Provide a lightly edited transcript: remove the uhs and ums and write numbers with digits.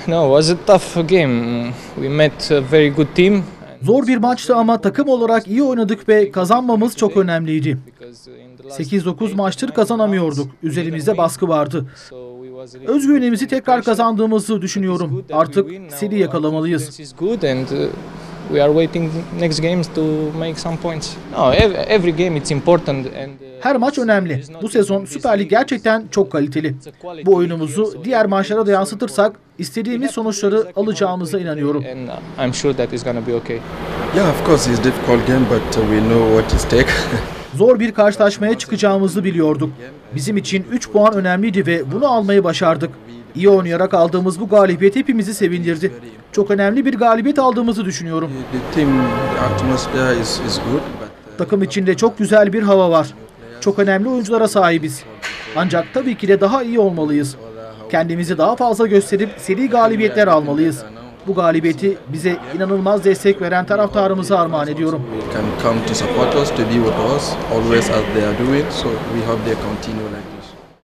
No, it was a tough game. We met a very good team. Zor bir maçtı ama takım olarak iyi oynadık ve kazanmamız çok önemliydi. 8-9 maçtır kazanamıyorduk. Üzerimizde baskı vardı. Özgüvenimizi tekrar kazandığımızı düşünüyorum. Artık seri yakalamalıyız. We are waiting next games to make some points. No, every game it's important her maç önemli. Bu sezon Süper Lig gerçekten çok kaliteli. Bu oyunumuzu diğer maçlara da yansıtırsak istediğimiz sonuçları alacağımıza inanıyorum. I'm sure that it's going to be okay. Yeah, of course it's a difficult game, but we know what is stake. Zor bir karşılaşmaya çıkacağımızı biliyorduk. Bizim için 3 puan önemliydi ve bunu almayı başardık. İyi oynayarak aldığımız bu galibiyet hepimizi sevindirdi. Çok önemli bir galibiyet aldığımızı düşünüyorum. Takım içinde çok güzel bir hava var. Çok önemli oyunculara sahibiz. Ancak tabii ki de daha iyi olmalıyız. Kendimizi daha fazla gösterip seri galibiyetler almalıyız. Bu galibiyeti bize inanılmaz destek veren taraftarımıza armağan ediyorum. Can come to support us, to be with us, always as they are doing. So we hope they continue like that.